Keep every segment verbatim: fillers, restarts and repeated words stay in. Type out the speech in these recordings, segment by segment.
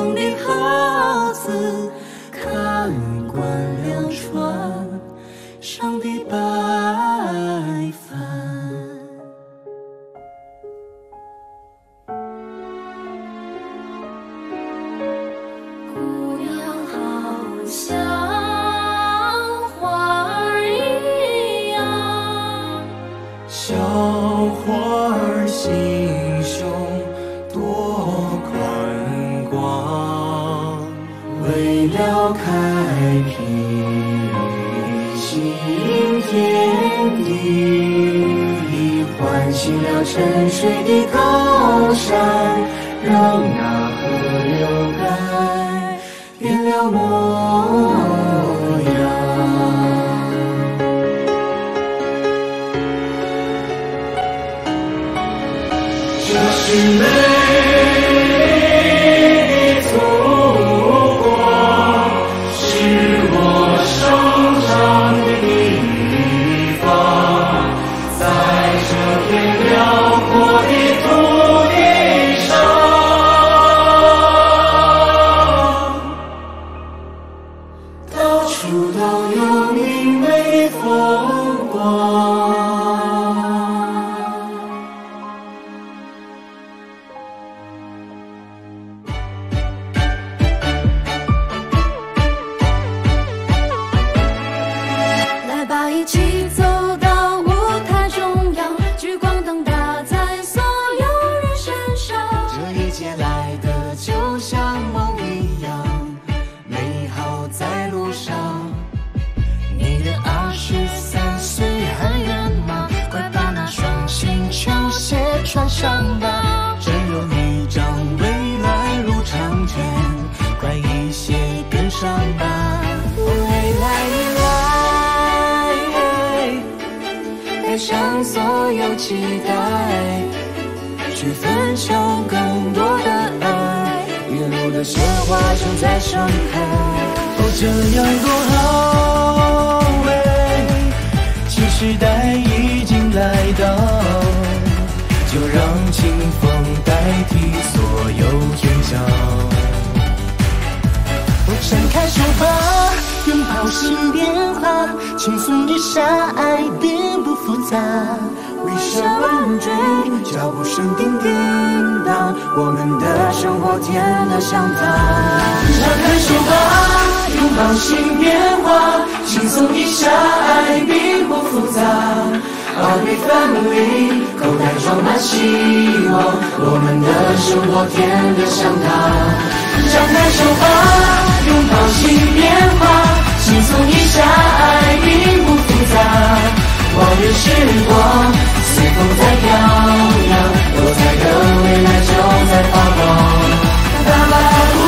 风的好字，看惯两船上的白帆。 姑娘好像花儿一样， 小花儿心胸多宽广，为了开辟新天地，唤醒了沉睡的高山，让那河流改变了模样。这是美丽的祖国，是我生长的地方，在这片辽阔的土地上，到处都有明媚的风光。 来吧，一起走到舞台中央，聚光灯打在所有人身上。 这一切来的就像梦一样，美好在路上。你的二十三岁很远吗？快把那双新球鞋穿上吧。只有你掌未来路长远，快一些跟上吧。未来你来，带上所有期待，去分享更多的爱，一路的鲜花正在盛开。哦，这样多好哎！新时代已经来到，就让清风代替所有喧嚣。哦，伸开手吧，拥抱新变化，轻松一下，爱并不复杂。微笑问句，脚步声叮叮当，我们的生活甜得像糖。张开手吧，拥抱新变化，轻松一下，爱并不复杂。I'll be family， 口袋装满希望，我们的生活甜得像糖。张开手吧，拥抱新变化，轻松一下，爱并不复杂。往日时光随风在飘扬，多彩的未来就在发光。爸爸呜，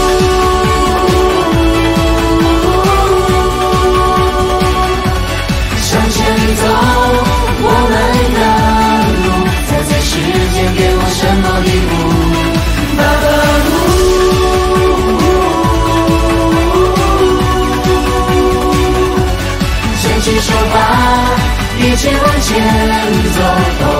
向前走，我们的路，猜猜时间给我什么礼物？爸爸呜，牵起手吧，一起往前走。